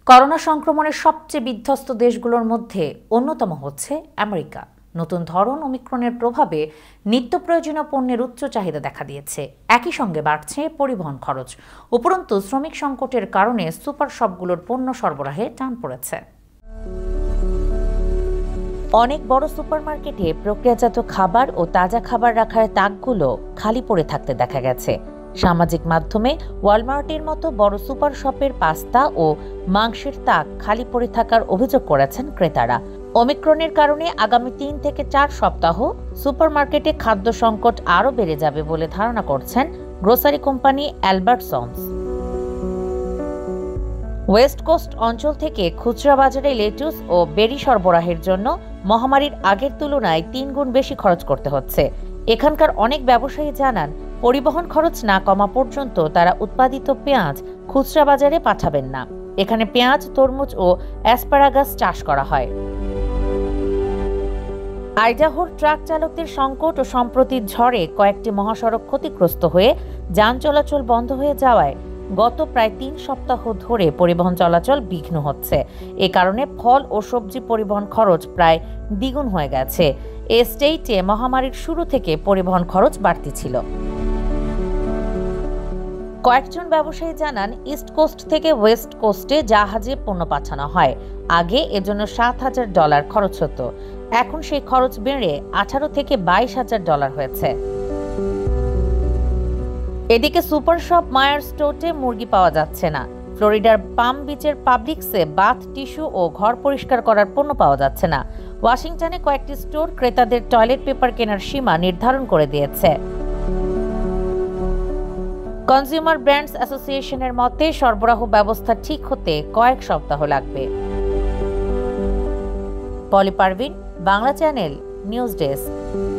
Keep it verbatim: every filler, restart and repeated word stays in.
Corona সংক্রমণের সবচেয়ে বিধ্বস্ত দেশগুলোর মধ্যে অন্যতম হচ্ছে আমেরিকা। নতুন ধরন ওমিক্রনের প্রভাবে নিত্য প্রয়োজনীয় পণ্যের উচ্চ চাহিদা দেখা দিয়েছে। একই সঙ্গে বাড়ছে পরিবহন খরচ। উপরন্তু শ্রমিক সংকটের কারণে সুপার শপগুলোর পণ্য সরবরাহে টান পড়েছে। অনেক বড় সুপারমার্কেটে প্রক্রিয়াজাত খাবার ও তাজা খাবার রাখার তাকগুলো খালি পড়ে থাকতে দেখা গেছে। সামাজিক মাধ্যমে ওয়ালমার্টের মতো বড় সুপার শপের পাস্তা ও মাংসের তাক খালি পড়ে থাকার অভিযোগ করেছেন ক্রেতারা। ওমিক্রনের কারণে আগামী তিন থেকে চার সপ্তাহ সুপারমার্কেটে খাদ্য সংকট আরও বেড়ে যাবে বলে ধারণা করছেন grocery company Albertsons. West Coast অঞ্চল থেকে খুচরা বাজারে লেটুস ও বেরি সরবরাহের জন্য মহামারীর আগের তুলনায় তিন গুণ বেশি খরচ করতে হচ্ছে। এখানকার অনেক ব্যবসায়ী জানান, পরিবহন খরচ না কমা পর্যন্ত তারা উৎপাদিত পেঁয়াজ খুচরা বাজারে পাঠাবেন না। এখানে পেঁয়াজ, তরমুজ ও অ্যাসপারাগাস চাষ করা হয়। আইডাহোর ট্রাক চালকদের সংকট ও সম্প্রতির ঝড়ে কয়েকটি মহাসড়ক ক্ষতিগ্রস্ত হয়ে যান চলাচল বন্ধ হয়ে যাওয়ায় গত প্রায় তিন সপ্তাহ ধরে পরিবহন চলাচল বিঘ্ন হচ্ছে। এ কারণে ফল ও সবজি পরিবহন খরচ প্রায় দ্বিগুণ হয়ে গেছে। এ স্টেটে মহামারীর শুরু থেকে পরিবহন খরচ বাড়তি ছিল। কয়েকজন ব্যবসায়ী জানান, ইস্ট কোস্ট থেকে ওয়েস্ট কোস্টে জাহাজে পণ্য পাঠানো হয়। আগে এজন্য সাত হাজার ডলার খরচ হতো, এখন সেই খরচ বেড়ে আঠারো থেকে বাইশ হাজার ডলার হয়েছে। এদিকে সুপার শপ মায়ার স্টোরে মুরগি পাওয়া যাচ্ছে না। ফ্লোরিডার পাম বিচের পাবলিক্সে বাথ টিস্যু ও ঘর পরিষ্কার করার পণ্য পাওয়া যাচ্ছে না। ওয়াশিংটনে কয়েকটি স্টোর ক্রেতাদের টয়লেট পেপার কেনার সীমা নির্ধারণ করে দিয়েছে। কনজিউমার ব্র্যান্ডস অ্যাসোসিয়েশনের মতে সরবরাহ ব্যবস্থা ঠিক হতে কয়েক সপ্তাহ লাগবে। Poly Parvin, Bangla channel, news desk.